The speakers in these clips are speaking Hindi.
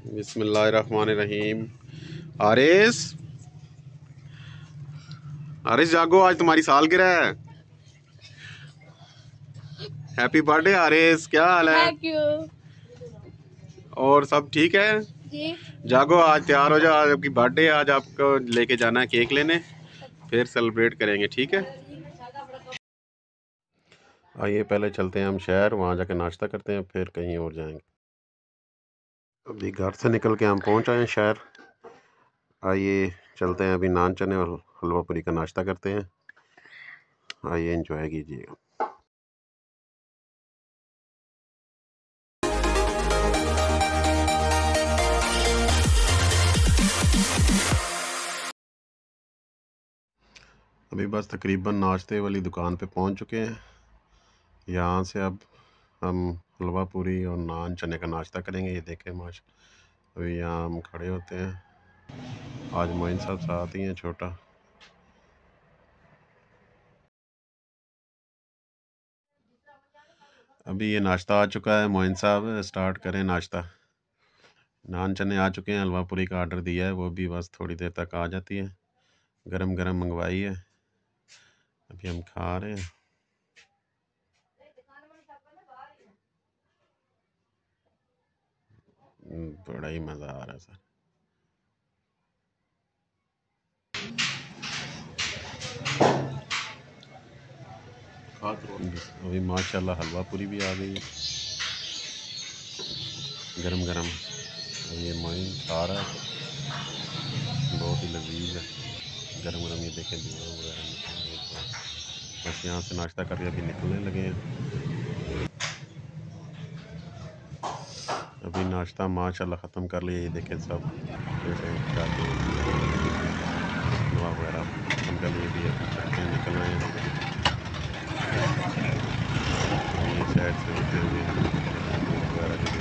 बिस्मिल्लाहिर्रहमानिर्रहीम। आरिस, आरिस जागो, आज तुम्हारी सालगिरह है। हैप्पी बर्थडे आरिस, क्या हाल है? Thank you. और सब ठीक है जी। जागो, आज तैयार हो जाओ, आज आपकी बर्थडे है, आज आपको लेके जाना है केक लेने, फिर सेलिब्रेट करेंगे, ठीक है? आइए पहले चलते हैं हम शहर, वहाँ जाके नाश्ता करते हैं, फिर कहीं और जाएंगे। अभी घर से निकल के हम पहुँच आए हैं शहर। आइए चलते हैं, अभी नान चने और हलवा पूरी का नाश्ता करते हैं। आइए एंजॉय कीजिएगा। अभी बस तकरीबन नाश्ते वाली दुकान पे पहुंच चुके हैं। यहाँ से अब हम हलवा पूरी और नान चने का नाश्ता करेंगे। ये देखें माशा, अभी यहाँ हम खड़े होते हैं। आज मोइन साहब साथ ही हैं, छोटा। अभी ये नाश्ता आ चुका है, मोइन साहब स्टार्ट करें नाश्ता। नान चने आ चुके हैं, हलवा पूरी का आर्डर दिया है, वो भी बस थोड़ी देर तक आ जाती है। गरम गरम मंगवाई है, अभी हम खा रहे हैं। बड़ा ही मज़ा आ रहा है सर। अभी माशाल्लाह हलवा पूरी भी आ गई है, गरम गरम। ये मोइन खा रहा है, बहुत ही लजीज है, गरम गरम। ये देखें धुआं वगैरह निकल रही है। बस यहाँ से नाश्ता करके अभी निकलने लगे हैं। अभी नाश्ता माशाल्लाह ख़त्म कर लिया। ये देखें सब बेटे चाचे हलवा वगैरह ख़त्म कर लिए, भी अभी चलते हैं, निकल रहे हैं। ये साइड से होते हुए वगैरह जो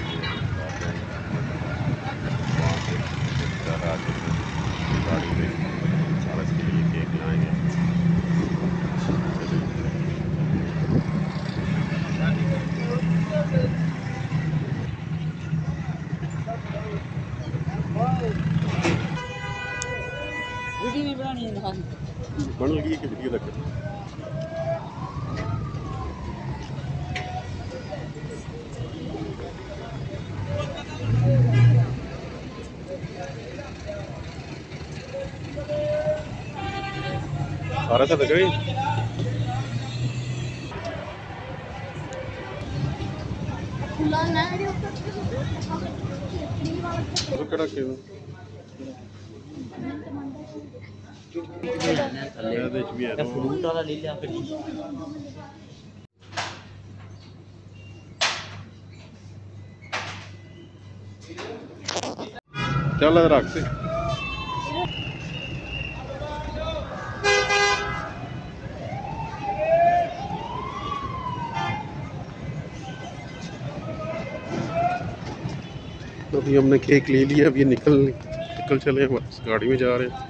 वहाँ से रिश्तेदार आ चुके हैं गाड़ी में, आरस के लिए केक लाएंगे। वीडियो भी बनानी है ना, बन लगी कि वीडियो तक सारा सा लगा तो कड़ा क्यों फ्रूट वाला ले लिया फिर। चल रख से अभी हमने केक ले लिया, अभी निकल चले, बस गाड़ी में जा रहे हैं।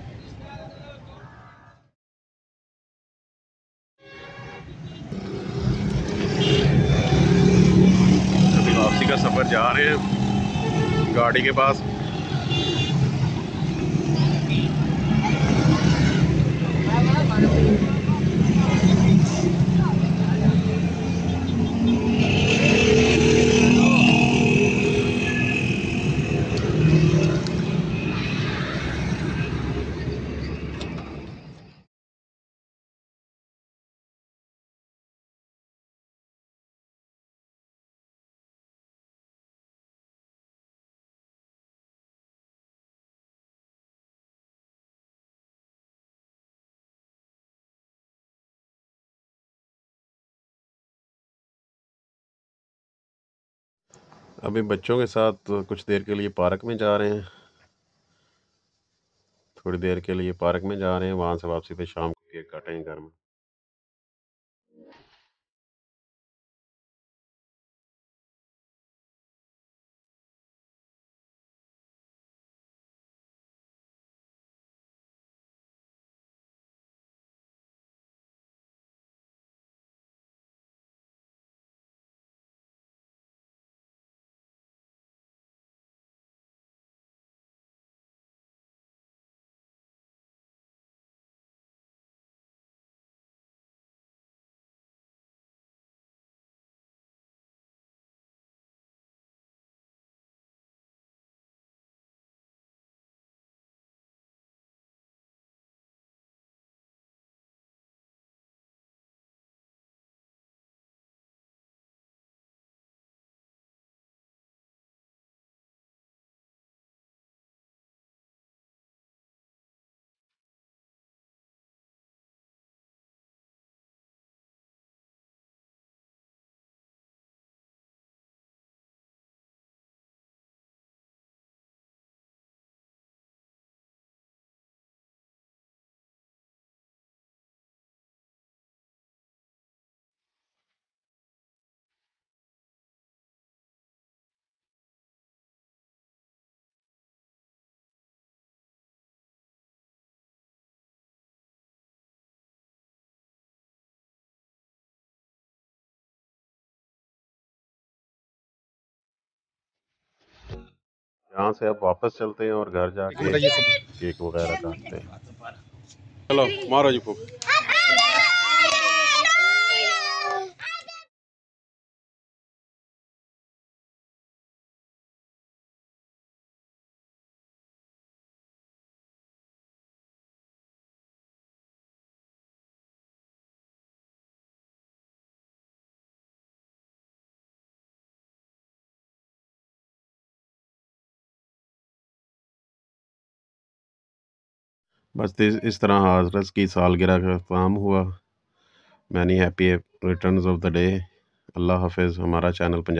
अभी वापसी का सफ़र जा रहे हैं गाड़ी के पास। अभी बच्चों के साथ कुछ देर के लिए पार्क में जा रहे हैं, थोड़ी देर के लिए पार्क में जा रहे हैं, वहाँ से वापसी पे शाम को केक काटेंगे घर में। यहाँ से अब वापस चलते हैं और घर जाके केक वगैरह काटते हैं। चलो मारो जी फूक। बस इस तरह हज़रत की सालगिरह का काम हुआ। Many happy returns of the day. Allah हाफ़िज़। हमारा चैनल पंजाब